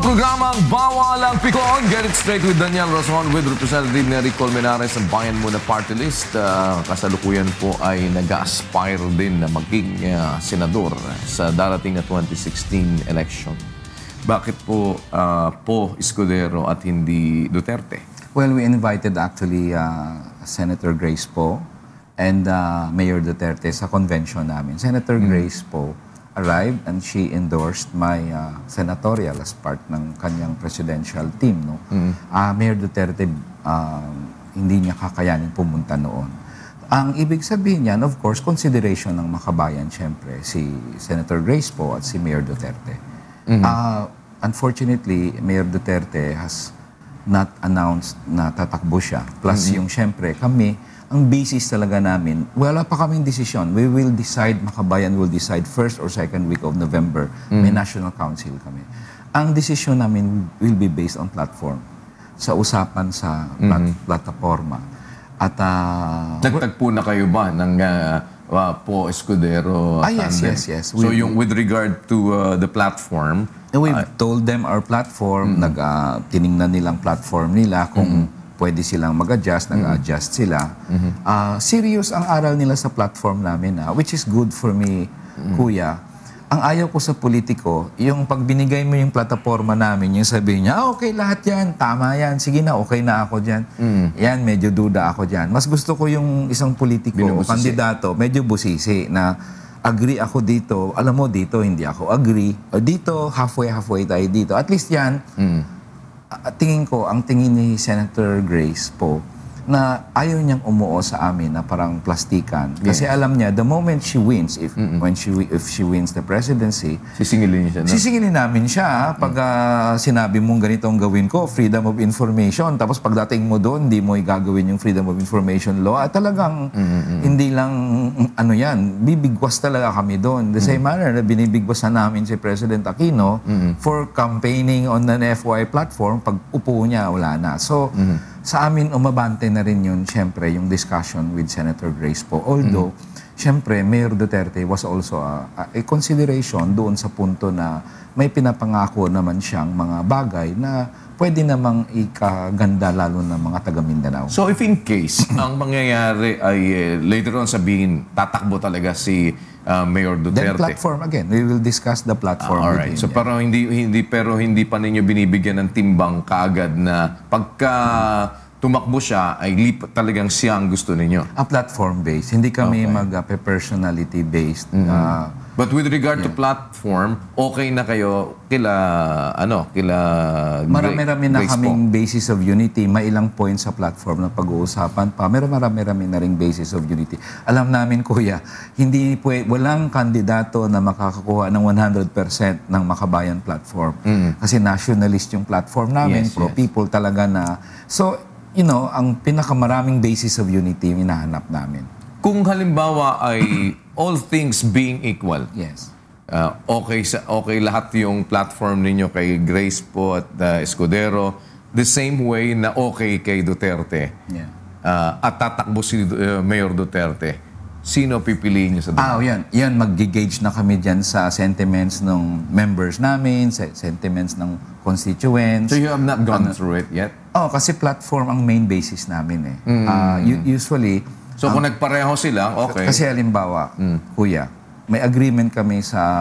Programang Bawal ang Pikon. Get it straight with Daniel Razon with Representative Neri Colmenares ng Bayan muna party list. Kasalukuyan po ay nag-aspire din na maging senador sa darating na 2016 election. Bakit po Escudero at hindi Duterte? Well, we invited actually Senator Grace Poe and Mayor Duterte sa convention namin. Senator Grace Poe arrived and she endorsed my senatorial as part ng kanyang presidential team. No? Mayor Duterte, hindi niya kakayanin pumunta noon. Ang ibig sabihin niyan, of course, consideration ng makabayan, syempre, si Senator Grace Poe at si Mayor Duterte. Unfortunately, Mayor Duterte has not announced na tatakbo siya. Plus yung syempre, kami, ang basis talaga namin, wala pa kaming desisyon. We will decide, makabayan will decide first or second week of November. May National Council kami. Ang desisyon namin will be based on platform. Sa usapan sa plataforma. At nagtagpo na kayo ba ng Poe Escudero tandem? Yes. So yung with regard to the platform, we've told them our platform, tiningnan nilang platform nila kung pwede silang mag-adjust, nag-adjust sila. Serious ang aral nila sa platform namin, which is good for me, Kuya. Ang ayaw ko sa politiko, yung pag binigay mo yung plataforma namin, yung sabihin niya, okay, lahat yan, tama yan, sige na, okay na ako dyan. Yan, medyo duda ako dyan. Mas gusto ko yung isang politiko o kandidato, medyo busisi, na agree ako dito, alam mo dito, hindi ako agree. O dito, halfway tayo dito. At least yan, tingin ko, ang tingin ni Senator Grace Poe, na ayaw niyang umuo sa amin na parang plastikan. Kasi alam niya, the moment she wins, if she wins the presidency, sisingilin niya siya, no? Sisingilin namin siya. Pag sinabi mong ganito ang gawin ko, freedom of information, tapos pagdating mo doon, hindi mo igagawin yung freedom of information law, at talagang hindi lang, bibigwas talaga kami doon. The same manner na binibigwasan namin si President Aquino for campaigning on an FY platform, pag upo niya, wala na. So, sa amin, umabante na rin yun, syempre, yung discussion with Senator Grace Poe. Although, syempre, Mayor Duterte was also a consideration doon sa punto na may pinapangako naman siyang mga bagay na pwede namang ikaganda lalo ng mga taga-Mindanao. So if in case, ang mangyayari ay later on sabihin, tatakbo talaga si Mayor Duterte. Then platform again. We will discuss the platform. Alright. So pero hindi pa ninyo binibigyan ng timbang kaagad na pagka tumakbo siya ay talagang siya ang gusto ninyo. Platform-based. Hindi kami personality-based. But with regard to platform, okay na kayo kila marami-rami na kaming basis of unity. May ilang points sa platform na pag-uusapan pa. Marami-rami na ring basis of unity. Alam namin, Kuya, walang kandidato na makakakuha ng 100% ng makabayan platform. Kasi nationalist yung platform namin, pro-people talaga na. So, ang pinakamaraming basis of unity yung hinahanap namin. Kung halimbawa ay all things being equal, okay lahat yung platform ninyo kay Grace Poe at Escudero, the same way na okay kay Duterte, at tatakbo si Mayor Duterte, sino pipiliin niyo sa dalawa? Yan, mag-gauge na kami dyan sa sentiments ng members namin, sentiments ng constituents. So you have not gone through it yet? Kasi platform ang main basis namin usually, so kung nagpareho sila, okay. Kasi halimbawa, Kuya, may agreement kami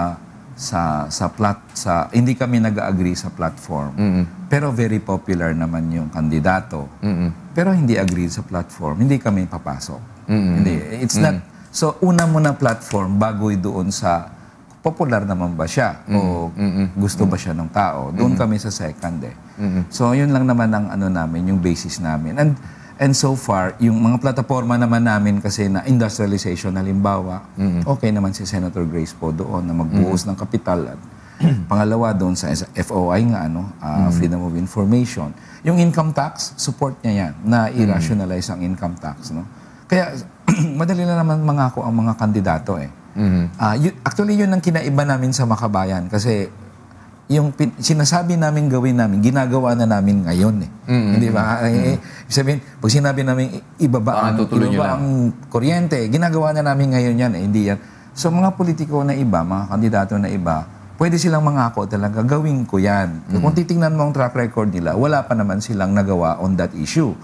hindi kami nag-agree sa platform. Pero very popular naman yung kandidato. Pero hindi agree sa platform, hindi kami papasok. Hindi, it's not. So una muna platform bago doon sa popular naman ba siya o gusto ba siya ng tao. Doon kami sa second So yun lang naman ang namin, yung basis namin. And so far, yung mga plataforma naman namin kasi na industrialization, halimbawa, okay naman si Senator Grace Poe doon na magbuhos ng kapital. At pangalawa doon sa FOI nga, Freedom of Information. Yung income tax, support niya yan, na i-rationalize ang income tax. No? Kaya, madali na naman mangako ang mga kandidato actually, yun ang kinaiba namin sa makabayan kasi yung sinasabi namin gawin namin, ginagawa na namin ngayon Hindi ba? Sabihin, pag sinabi namin ibaba ang kuryente, ginagawa na namin ngayon yan hindi yan. So mga politiko na iba, mga kandidato na iba, pwede silang mangako talaga, gawin ko yan. Kung titingnan mo ang track record nila, wala pa naman silang nagawa on that issue.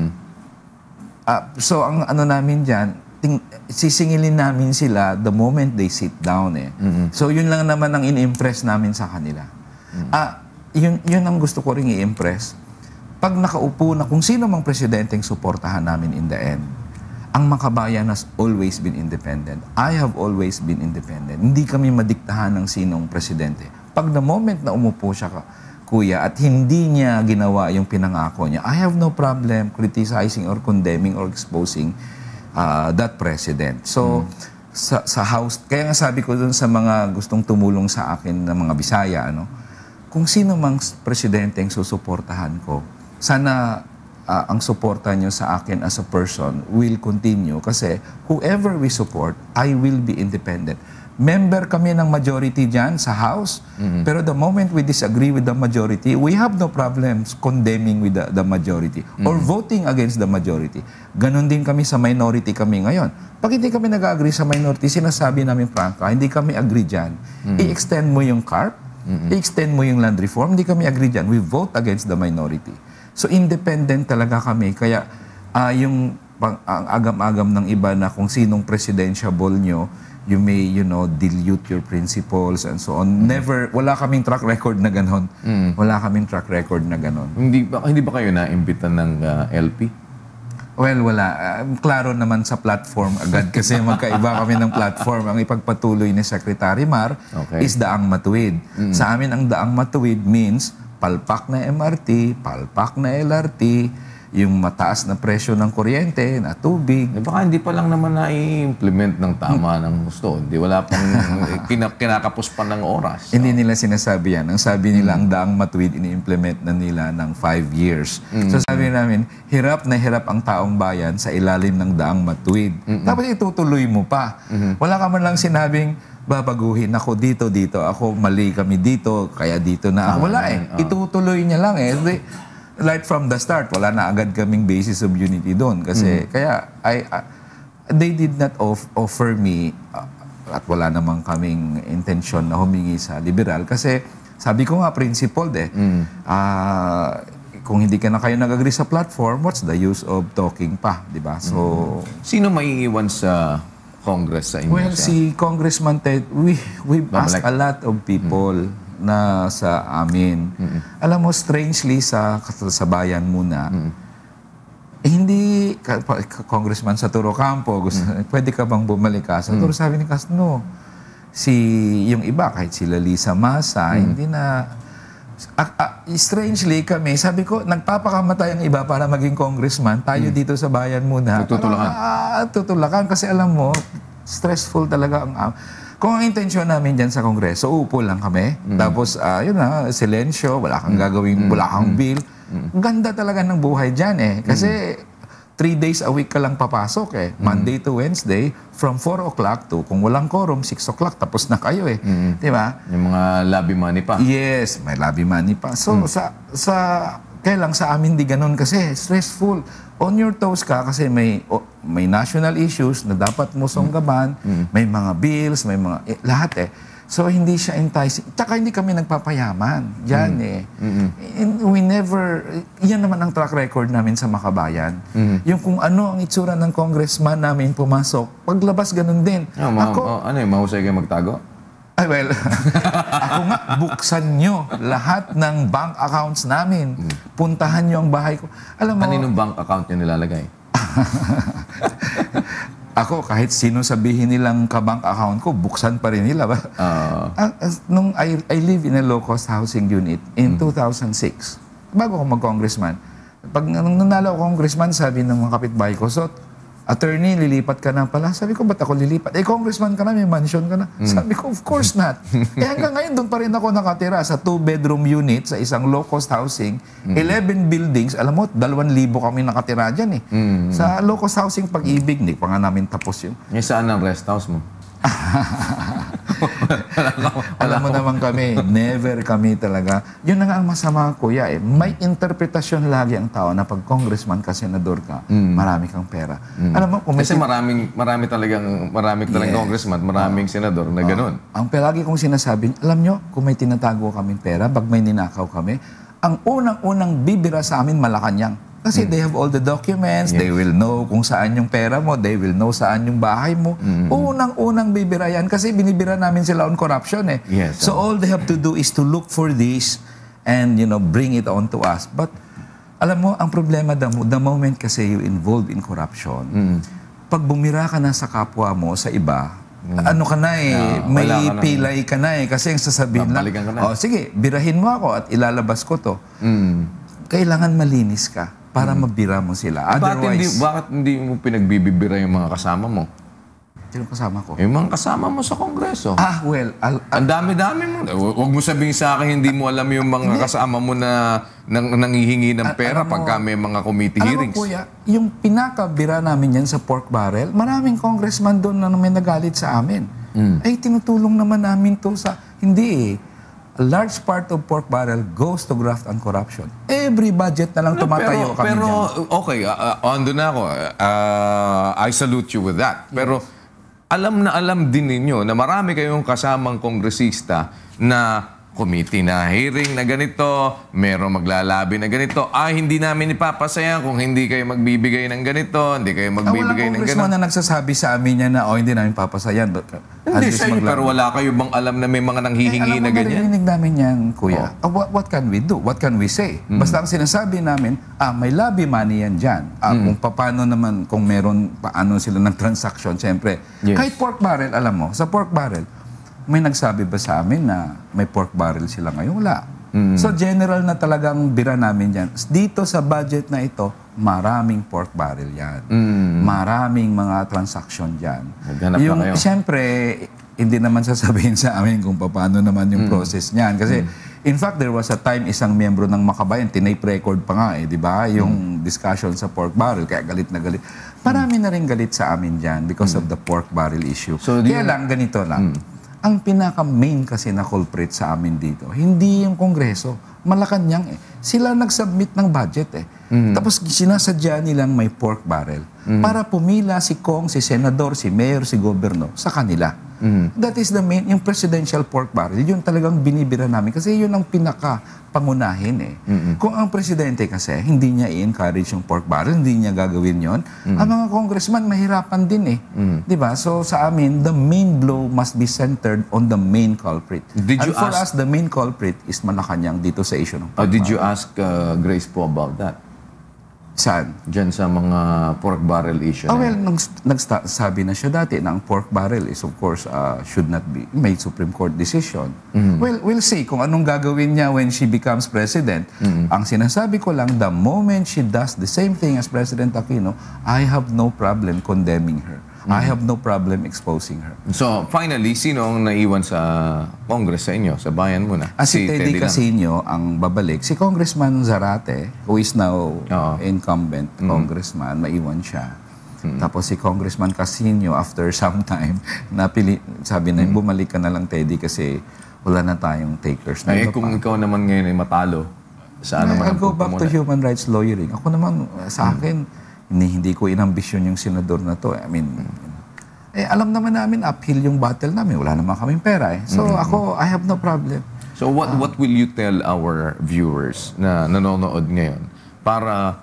So ang ano namin dyan, sisingilin namin sila the moment they sit down eh. So yun lang naman ang in-impress namin sa kanila. Yun ang gusto ko ring i-impress. Pag nakaupo na kung sino mang presidenteng suportahan namin in the end, ang Makabayan has always been independent. I have always been independent. Hindi kami madiktahan ng sinong presidente. Pag the moment na umupo siya, kuya, at hindi niya ginawa yung pinangako niya, I have no problem criticizing or condemning or exposing that president. So, sa House, kaya nga sabi ko dun sa mga gustong tumulong sa akin na mga Bisaya, kung sino mang presidenteng susuportahan ko, sana ang suporta niyo sa akin as a person will continue kasi whoever we support, I will be independent. Member kami ng majority dyan sa House, pero the moment we disagree with the majority, we have no problems condemning with the majority or voting against the majority. Ganon din kami sa minority kami ngayon. Pag hindi kami nag-agree sa minority, sinasabi namin Franca, hindi kami agree dyan. I-extend mo yung CARP, i-extend mo yung land reform, hindi kami agree dyan. We vote against the minority. So independent talaga kami. Kaya yung ang agam-agam ng iba na kung sinong presidentiable nyo, you may, dilute your principles and so on. Never, wala kaming track record na ganon. Wala kaming track record na ganon. Hindi ba kayo na-imbitan ng LP? Well, wala. Klaro naman sa platform agad kasi magkaiba kami ng platform. Ang ipagpatuloy ni Secretary Mar is daang matuwid. Sa amin, ang daang matuwid means palpak na MRT, palpak na LRT, yung mataas na presyo ng kuryente, na tubig. Baka hindi pa lang naman na-implement ng tama ng gusto. Hindi, wala pang kinakapos pa ng oras. Hindi nila sinasabi yan. Ang sabi nila, ang daang matuwid, ini-implement na nila ng 5 years. So sabi namin, hirap na hirap ang taong bayan sa ilalim ng daang matuwid. Tapos itutuloy mo pa. Wala ka man lang sinabing, babaguhin ako dito, ako mali kami dito, kaya dito na ako. Wala itutuloy niya lang eh. Right from the start, wala na agad kaming basis of unity doon. Kasi, kaya, they did not offer me, at wala namang kaming intensyon na humingi sa liberal. Kasi, sabi ko nga, principled eh. Kung hindi ka na kayo nag-agree sa platform, what's the use of talking pa, di ba? So, sino maiiwan sa Congress sa inyo? Well, si Congressman Ted, we've asked a lot of people na sa amin. Alam mo, strangely sa bayan muna, hindi, Congressman sa Turo Campo, pwede ka bang bumalik ka? Sa Turo sabi ni Cas, no. Yung iba, kahit sila Lisa Masa, hindi na, strangely kami, sabi ko, nagpapakamatay ang iba para maging congressman, tayo dito sa bayan muna. Tutulakan. Tutulakan kasi alam mo, stressful talaga ang... Kung ang intensyon namin dyan sa Kongreso, upo lang kami. Tapos, yun na, silensyo, wala kang gagawin, wala kang bill. Ganda talaga ng buhay dyan eh. Kasi 3 days a week ka lang papasok eh. Monday to Wednesday, from 4 o'clock to, kung walang quorum, 6 o'clock, tapos na kayo eh. Di ba? Yung mga lobby money pa. Yes, may lobby money pa. So, kaya lang sa amin di ganun kasi stressful. On your toes ka kasi may national issues na dapat mo sunggaban, may mga bills, may mga lahat eh. So hindi siya enticing. Tsaka hindi kami nagpapayaman. Diyan eh. We never, yan naman ang track record namin sa Makabayan. Yung kung ano ang itsura ng congressman namin pumasok, paglabas ganun din. Ano yung mahusay kayo magtago? Ay, well, ako nga, buksan nyo lahat ng bank accounts namin. Puntahan nyo ang bahay ko. Alam mo... Kaninong bank account nyo nilalagay? Ako, kahit sino sabihin nilang ka-bank account ko, buksan pa rin nila. Nung I live in a low-cost housing unit in 2006, bago ako mag-congressman, pag nanalo ako congressman, sabi ng mga kapitbahay ko, so, attorney, lilipat ka na pala. Sabi ko, ba't ako lilipat? Eh, congressman ka na, may mansion ka na. Sabi ko, of course not. Eh, hanggang ngayon, doon pa rin ako nakatira sa 2-bedroom unit sa isang low-cost housing. 11 buildings. Alam mo, 2,000 kami nakatira dyan eh. Sa low-cost housing Pag-ibig, hindi pa nga namin tapos yun. Saan ang rest house mo? Alam mo naman kami, never kami talaga. Yun na nga ang masama, kuya eh. May interpretasyon lagi ang tao na pag congressman ka, senador ka, marami kang pera. Alam mo, kung Kasi marami talagang congressman, maraming senador na ganun. Ang palagi kong sinasabi, alam nyo, kung may tinatago kaming pera, pag may ninakaw kami, ang unang-unang bibira sa amin, Malacanang. Kasi they have all the documents, they will know kung saan yung pera mo, they will know saan yung bahay mo. Unang-unang bibira yan kasi binibira namin sila on corruption eh. Yes, so all they have to do is to look for this and bring it on to us. But alam mo, ang problema the moment kasi you involved in corruption, pag bumira ka na sa kapwa mo, sa iba, ano ka na eh, may pilay ka na eh. Kasi yung sasabihin lang, sige, birahin mo ako at ilalabas ko to. Kailangan malinis ka para mabira mo sila. Otherwise, bakit hindi mo pinagbibibira yung mga kasama mo? Sino kasama ko? Yung mga kasama mo sa Kongreso. Well, ang dami-dami mo. Huwag mo sabihin sa akin, hindi mo alam yung mga kasama mo na nangihingi ng pera pagka may mga committee hearings. Alam mo, kuya, yung pinakabira namin yan sa pork barrel, maraming congressman doon na may nagalit sa amin. Ay, tinutulong naman namin to sa... Hindi eh. A large part of pork barrel goes to graft and corruption. Every budget na lang tumatayo kami pero dyan. okay, ando na ako. I salute you with that. Pero alam na alam din ninyo na marami kayong kasamang kongresista na committee na hearing na ganito, merong maglalabi na ganito, hindi namin ipapasaya kung hindi kayo magbibigay ng ganito, hindi kayo magbibigay ng ganito. Walang congressman na nagsasabi sa amin niya na, hindi namin papasayan. Hindi sa'yo, pero wala kayo bang alam na may mga nanghihingi na ganyan? Narinig namin yan, kuya. What can we do? What can we say? Basta ang sinasabi namin, may lobby money yan dyan. Kung paano naman, kung meron, paano sila ng transaction, siyempre. Kahit pork barrel, alam mo, sa pork barrel, may nagsabi ba sa amin na may pork barrel sila ngayon? Wala. So general na talagang bira namin yan. Dito sa budget na ito, maraming pork barrel yan. Maraming mga transaction dyan. Yung, siyempre, hindi naman sasabihin sa amin kung paano naman yung process niyan. Kasi, in fact, there was a time isang miyembro ng Makabayan, tinape record pa nga di ba? Yung discussion sa pork barrel, kaya galit na galit. Marami na rin galit sa amin dyan because of the pork barrel issue. So, kaya lang, ganito lang. Ang pinaka-main kasi na culprit sa amin dito, hindi yung Kongreso, Malacanang eh. Sila nag-submit ng budget eh. Tapos sinasadya nilang may pork barrel para pumila si Kong, si Senador, si Mayor, si Gobernador sa kanila. That is the main, yung presidential pork barrel, yun talagang binibira namin kasi yun ang pinaka-pangunahin eh. Kung ang presidente kasi hindi niya i-encourage yung pork barrel, hindi niya gagawin yon, ang mga congressman mahirapan din eh. Diba? So sa amin, the main blow must be centered on the main culprit. And for us, the main culprit is Malacanang dito sa issue ng pork barrel. Did you ask Grace po about that? Saan? Diyan sa mga pork barrel issue. Well, nagsabi na siya dati na ang pork barrel is of course should not be made Supreme Court decision. Well, we'll see kung anong gagawin niya when she becomes president. Ang sinasabi ko lang, the moment she does the same thing as President Aquino, I have no problem condemning her. I have no problem exposing her. So, finally, sino ang naiwan sa Congress sa inyo, sa bayan mo na? Si Teddy Casino ang babalik. Si Congressman Zarate, who is now incumbent congressman, maiwan siya. Tapos si Congressman Casino, after some time, sabi na, bumalik ka na lang, Teddy, kasi wala na tayong takers. Kung ikaw naman ngayon ay matalo, saan naman ang I'll go back to human rights lawyering. Ako naman, sa akin, hindi ko inambisyon yung senador na to. I mean, alam naman namin, uphill yung battle namin. Wala naman kaming pera eh. So ako, I have no problem. So what will you tell our viewers na nanonood ngayon para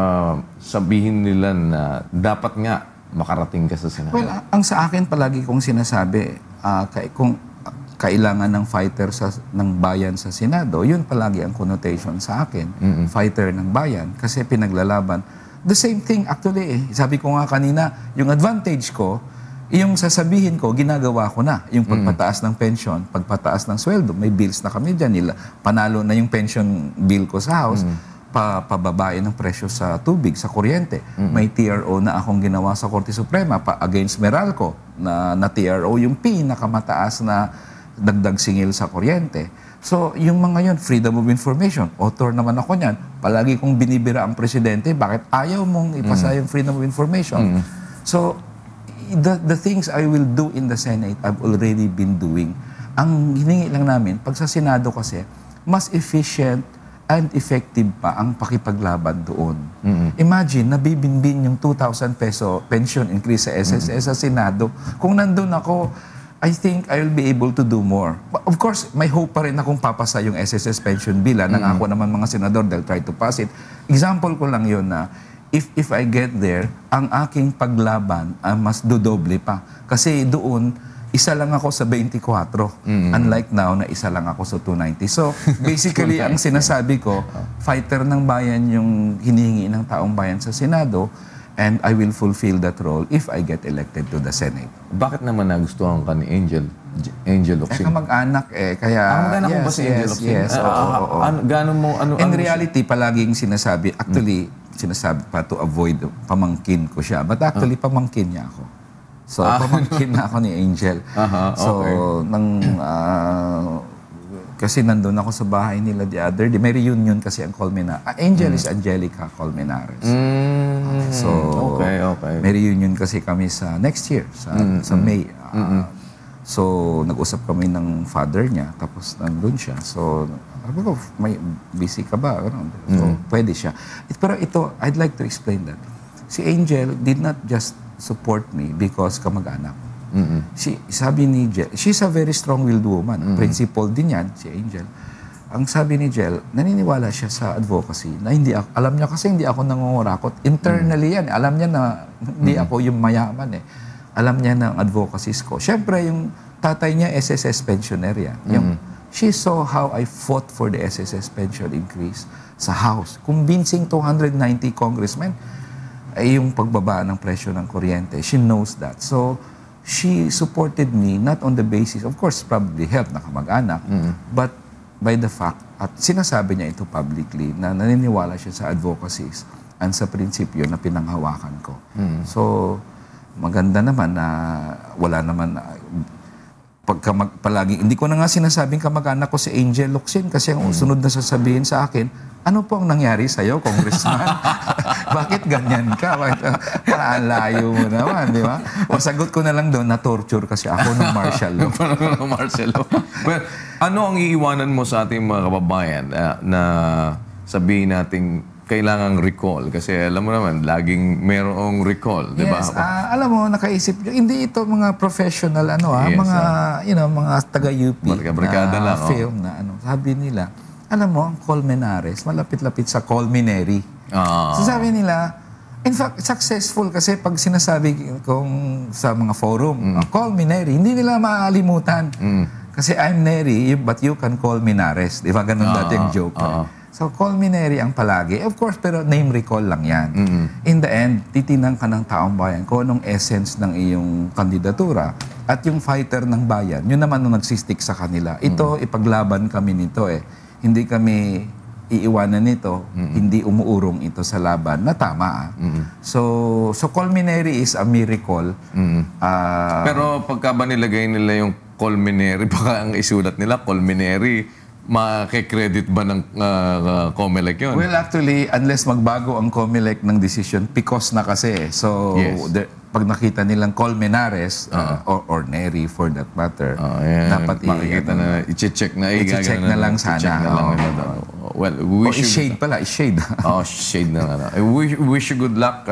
sabihin nila na dapat nga makarating ka sa Senado? Well, ang sa akin palagi kong sinasabi, kung kailangan ng fighter ng bayan sa Senado, yun palagi ang connotation sa akin. Fighter ng bayan. Kasi pinaglalaban. The same thing actually eh. Sabi ko nga kanina, yung advantage ko, yung sasabihin ko, ginagawa ko na. Yung pagpataas ng pension, pagpataas ng sweldo, may bills na kami dyan. Panalo na yung pension bill ko sa house, pababae ng presyo sa tubig, sa kuryente. May TRO na akong ginawa sa Korte Suprema against Meralco, na TRO yung pinakamataas na dagdag singil sa kuryente. So, yung mga yun, freedom of information, author naman ako niyan. Palagi kong binibira ang presidente, bakit ayaw mong ipasa yung freedom of information? So, the things I will do in the Senate, I've already been doing. Ang hiningi lang namin, pag sa Senado kasi, mas efficient and effective pa ang pakipaglaban doon. Imagine, nabibinbin yung 2,000 peso pension increase sa SSS sa Senado. Kung nandun ako, I think I will be able to do more. But of course, may hope pa rin akong papasa yung SSS pension bill. Nangako naman mga senador, they'll try to pass it. Example ko lang yun na, if I get there, ang aking paglaban mas dodoble pa. Kasi doon, isa lang ako sa 24. Unlike now na isa lang ako sa 290. So, basically, ang sinasabi ko, fighter ng bayan yung hinihingi ng taong bayan sa Senado, and I will fulfill that role if I get elected to the Senate. Bakit naman nagustuhan ka ni Angel Locsin? Kamag-anak kaya... Kamag-anak mo ba si Angel Locsin? Yes, oo. In reality, palaging sinasabi, actually, sinasabi pa to avoid pamangkin ko siya. But actually, pamangkin niya ako. So, pamangkin na ako ni Angel. So, kasi nandun ako sa bahay nila the other day. May reunion kasi ang Colmenares. Angel is Angelica Colmenares. So, okay. May reunion kasi kami sa next year, sa May. So, nag-usap kami ng father niya, tapos nandun siya. So, sabi ko, may busy ka ba? So, pwede siya. Pero ito, I'd like to explain that. Si Angel did not just support me because kamag-anak. Sabi ni Jel, she's a very strong-willed woman. Principal din yan, si Angel. Ang sabi ni Jel, naniniwala siya sa advocacy na hindi ako, alam niya kasi hindi ako nangungurakot. Internally yan, alam niya na hindi ako yung mayaman eh. Alam niya na ang advocacies ko. Siyempre, yung tatay niya, SSS pensioner yan. She saw how I fought for the SSS pension increase sa House. Convincing 290 congressmen ay yung pagbaba ng presyo ng kuryente. She knows that. So, she supported me not on the basis, of course, probably help na kamag-anak, but by the fact, at sinasabi niya ito publicly, na naniniwala siya sa advocacies and sa prinsipyo na pinanghawakan ko. So, maganda naman na wala naman, palagi, hindi ko na nga sinasabing kamag-anak ko si Angel Locsin kasi ang sunod na sasabihin sa akin, ano po ang nangyari sa'yo, Congressman? Bakit ganyan ka? Layo mo naman, di ba? Masagot ko na lang doon, na-torture kasi ako ng martial law. Well, ano ang iiwanan mo sa ating mga kababayan na sabihin natin kailangang recall? Kasi alam mo naman, laging merong recall, di ba? Yes, alam mo, nakaisip, hindi ito mga professional, mga, mga taga-UP na film na, sabi nila, alam mo, ang Colmenares, malapit-lapit sa Neri. So sabi nila, in fact, successful kasi pag sinasabi kong sa mga forum, call me Neri, hindi nila maalimutan. Kasi I'm Neri, but you can call me Nares. Di ba? Ganun dati ang joke. So, call me Neri ang palagi. Of course, pero name recall lang yan. In the end, titinan ka ng taong bayan kung anong essence ng iyong kandidatura at yung fighter ng bayan, yun naman ang nagsistick sa kanila. Ito, ipaglaban kami nito eh. Hindi kami iiwanan nito, hindi umuurong ito sa laban na tama. So Colmenary is a miracle. Pero pagka ba nilagay nila yung Colmenary, baka ang isulat nila, Colmenary, makikredit ba ng COMELEC yun? Well, actually, unless magbago ang COMELEC ng decision, PICOS na kasi. So, pag nakita nilang Colmenares, or Neri for that matter, dapat makikita na, i-check na. I-check na lang sana. Well, i-shade pala, i-shade. Shade na. I wish you good luck,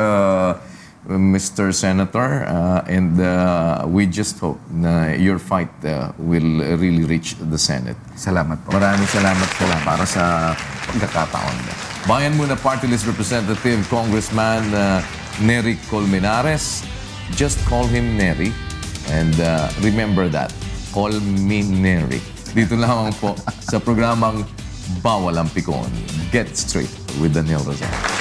Mr. Senator, and we just hope na your fight will really reach the Senate. Salamat po. Maraming salamat po para sa pagkakataon. Bayan Muna Party List Representative Congressman Neri Colmenares. Just call him Neri. And remember that. Call me Neri. Dito lamang po sa programang Bawal ang Pikon. Get Straight with Daniel Razon.